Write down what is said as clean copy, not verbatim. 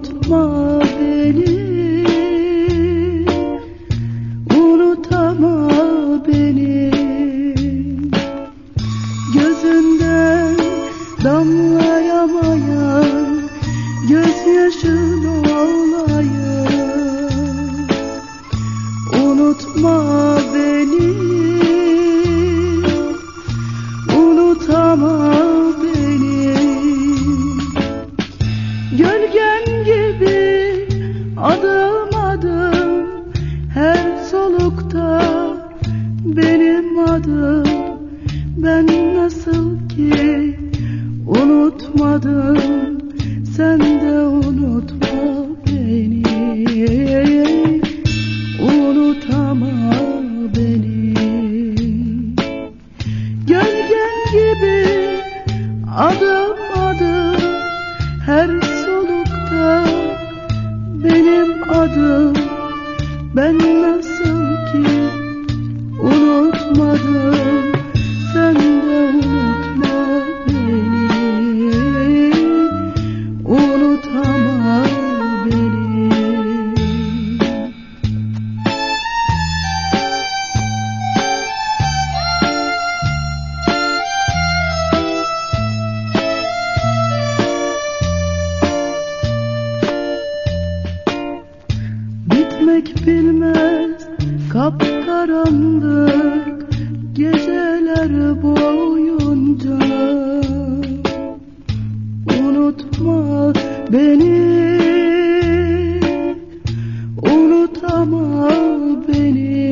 Unutma beni, unutama beni. Gözünden damlayamayan gözyaşın olayım. Unutma beni, unutama beni. Gölgen gibi adım adım, her solukta benim adım. Ben nasıl ki unutmadım, sen de unutma beni. Unutama beni. Gölgen gibi adım adım, her solukta benim adım. Ben nasıl ki unutmadım, sen de unutma beni. Unutama beni. Bitmek bilmez kapkaranlık geceler boyunca. Unutma beni, unutama beni.